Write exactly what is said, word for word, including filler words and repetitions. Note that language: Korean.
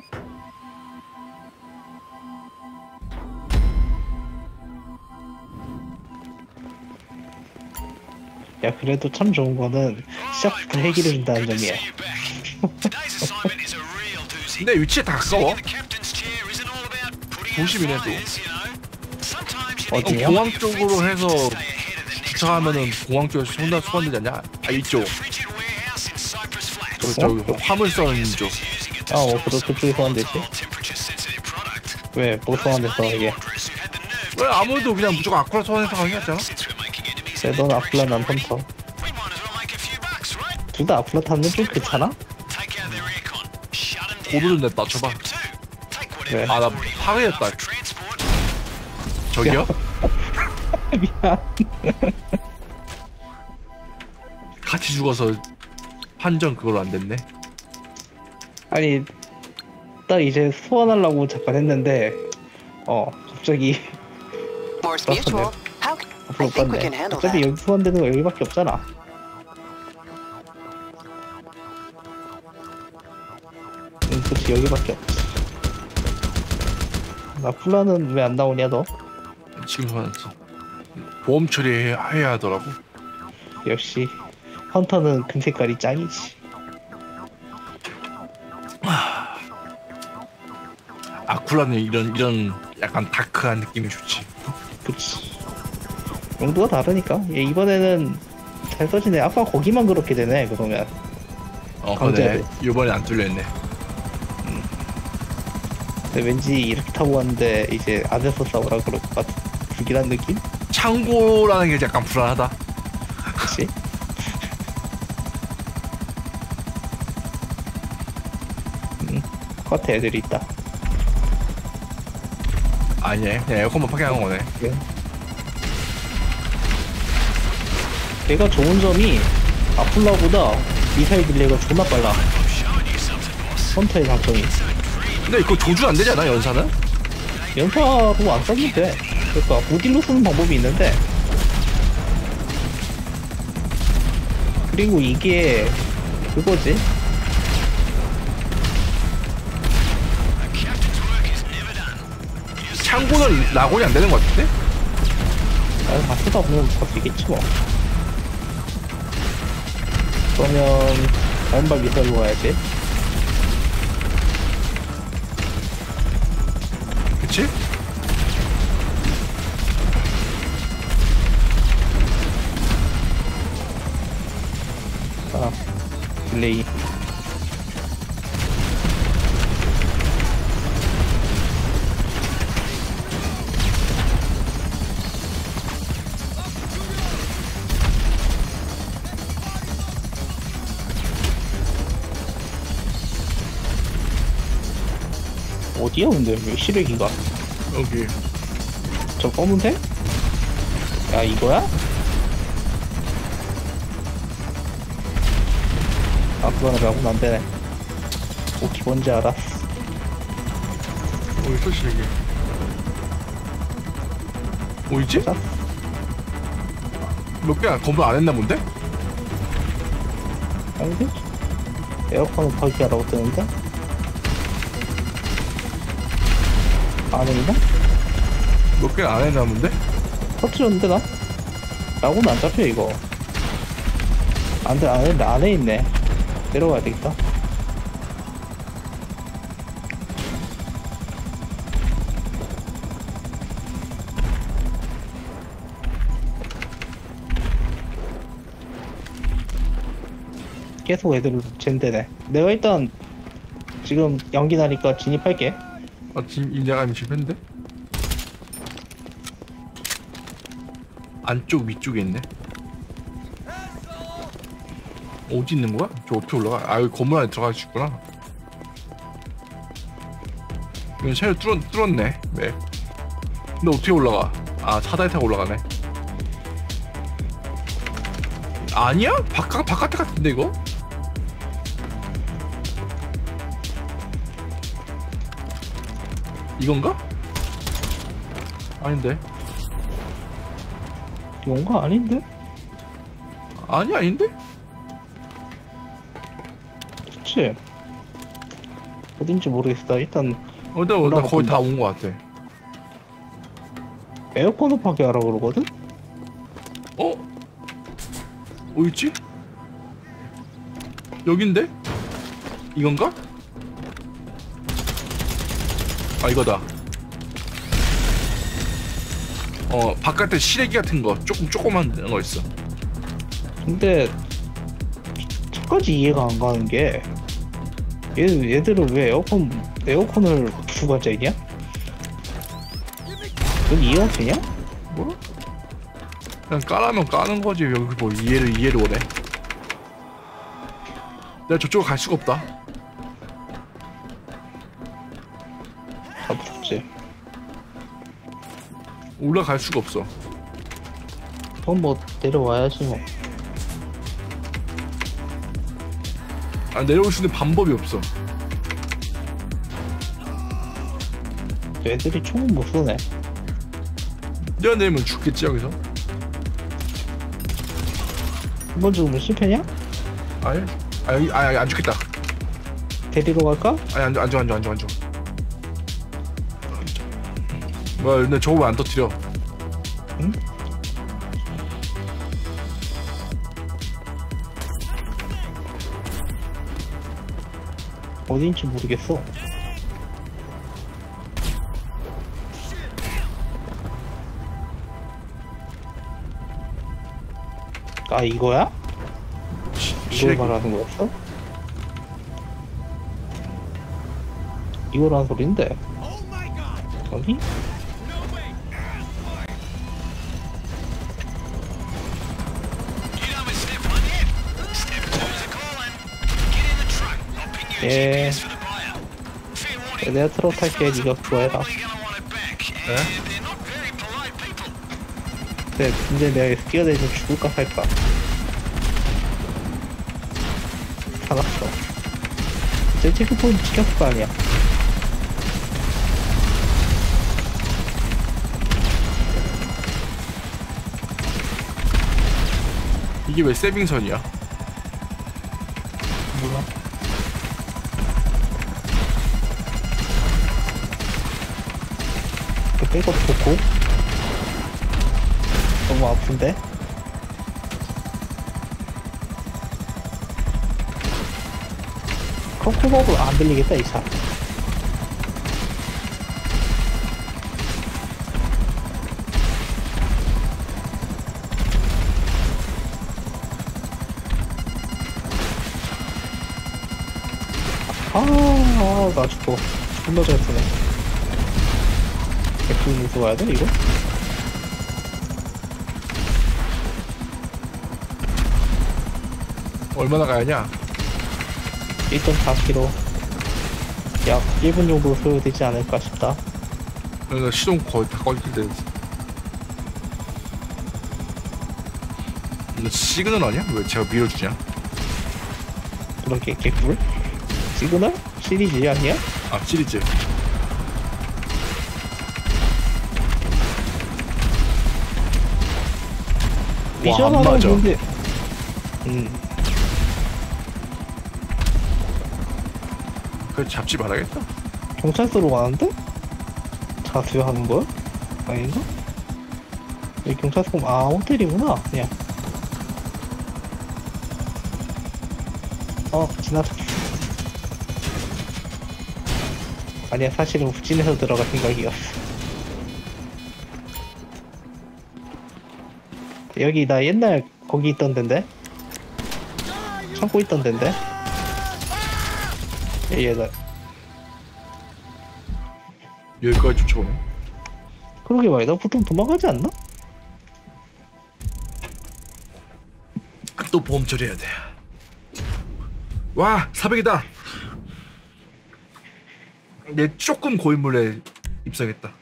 야, 그래도 참 좋은 거는 시작부터 해결해 준다는 점이야. 근데 위치에 다 가까워. 도심이네 또. 어디요? 공항 쪽으로 해서 주차하면은 공항 쪽에서 손다 소환되지 않냐? 아 이쪽. 저, 저기 화물선 쪽. 아, 어, 그래도 그쪽에 소환되지? 왜? 뭐 소환됐어, 이게? 왜 아무래도 그냥 무조건 아쿠라 소환해서 가는 게 낫잖아? 네, 넌 아플라, 난 헌터. 둘 다 아플라 타는 좀 괜찮아? 고도 좀 냈다 쳐봐. 왜? 아 나 파괴했다. 저기요? 미안. 같이 죽어서 판정 그걸로 안 됐네. 아니, 딱 이제 소환하려고 잠깐 했는데, 어, 갑자기. Morse Mutual. How? I think we can handle 어차피 that. 여기 소환되는 거 여기밖에 없잖아. 응, 그치, 여기밖에 없지. 나 플라는 왜 안 나오냐, 너? 지금 소환했어. 보험 처리해야 하더라고. 역시 헌터는 금색깔이 짱이지. 아쿠라는 이런 이런 약간 다크한 느낌이 좋지. 그치. 용도가 다르니까. 얘 이번에는 잘 써지네. 아까 거기만 그렇게 되네, 그러면. 어 강제로. 근데 이번에 안 뚫려있네. 근데 왠지 이렇게 타고 왔는데 이제 안에서 싸우라 그럴 것 같은 불길한 느낌? 창고라는 게 약간 불안하다. 그치? 음, 겉에 애들이 있다. 아니네, 그냥 에어컨만 파괴한 거네. 그래. 걔가 좋은 점이 아플라보다 미사일 딜레이가 존나 빨라. 헌터의 장점이. 근데 이거 조준 안 되지 않아, 연사는? 연사로 안 써도 돼. 그러니까 무딜로 쓰는 방법이 있는데, 그리고 이게 그거지. 창고는 낙원이 안 되는 것 같은데? 아, 다 쓰다 보면 바뀌겠지 뭐. 그러면 다른발 미사일로 가야지. 그치? 아, 딜레이. 어디야 근데 왜 시래기가? 여기. 저 검은색? 야 이거야? 아 그거는 라고는 안되네. 오키 뭔지 알았어. 어디 있어, 시래기? 어디지? 자, 몇 개야? 건물 안 했나 본데? 아닌데? 에어컨은 파괴하라고 뜨는데? 안에 있나? 몇 개는 안 했나 본데? 터트렸는데 나? 라고는 안 잡혀 이거. 안돼 안에 안에 있네. 내려가야 되겠다. 계속 애들을 젠대네. 내가 일단 지금 연기 나니까 진입할게. 아, 진, 이 내가 실패인데? 안쪽 위쪽에 있네. 어디 있는 거야? 저 어떻게 올라가? 아, 여기 건물 안에 들어갈 수 있구나. 이건 새로 뚫었, 뚫었네. 왜? 근데 어떻게 올라가? 아, 사다리 타고 올라가네. 아니야? 바깥, 바깥에 같은데, 이거? 이건가? 아닌데. 이건가 아닌데? 아니, 아닌데? 그치? 어딘지 모르겠어. 일단 어, 나, 나 올라가 거의 본다. 다 온 거 같아. 에어컨 오프하게 하라 그러거든? 어? 어디 있지? 여긴데? 이건가? 아, 이거다. 어, 바깥에 시래기 같은 거 조금 조그만 거 있어. 근데 저까지 이해가 안 가는 게 얘, 얘들은 왜 에어컨 에어컨을 두고 앉아있냐? 넌 이해가 되냐? 뭐라? 그냥 까라면 까는 거지. 여기 뭐 이해를 이해를 원해. 내가 저쪽으로 갈 수가 없다. 다 부럽지. 올라갈 수가 없어. 그럼 뭐 내려와야지 뭐. 아, 내려올 수 있는 방법이 없어. 애들이 총은 못 쏘네. 내가 내리면 죽겠지 여기서? 한 번 죽으면 실패냐? 아니, 아 여기, 아, 안 죽겠다. 데리러 갈까? 아니 안, 안 죽어 안 죽어 안 죽어 안 죽어. 뭐야, 근데 저거 왜 안 터뜨려? 응? 어딘지 모르겠어. 아 이거야? 이걸 시래기. 말하는 거였어? 이거라는 소린데 여기? 예. 내가 트럭 탈게. 니가 그거 해라. 에? 근데, 근데 내가 여기서 뛰어내리면 죽을까 살까? 살았어. 제 체크포인트 지켰을 거 아니야. 이게 왜 세빙선이야? 몰라. 그 백업 좋고. 너무 아픈데? 커크버그 안 들리겠다 이 차. 아, 나 죽어. 존나 잘 쓰네. 백분 무서 와야 돼, 이거? 얼마나 가야냐? 일 점 사 킬로미터. 약 일 분 정도 소요되지 않을까 싶다. 그러니까 시동 거의 다 꺼질 때. 이거 시그널 아니야? 왜 제가 밀어주냐? 그렇게 개꿀? 시그널? 시리즈 아니야? 아, 시리즈. 미션 안 하나 맞아. 있는데. 음. 그래, 잡지 말아야겠다. 경찰서로 가는데? 자수하는 거야? 아닌가? 여기 경찰서, 아, 호텔이구나, 그냥. 어, 지나쳤어. 아니야, 사실은 후진해서 들어갈 생각이었어. 여기 나 옛날 거기 있던 데인데? 창고 있던 데인데? 얘다. 여기까지 쫓아오네. 그러게 말이야. 보통 도망가지 않나? 또 보험 처리해야 돼. 와, 사백이다. 얘 조금 고인물에 입성했다.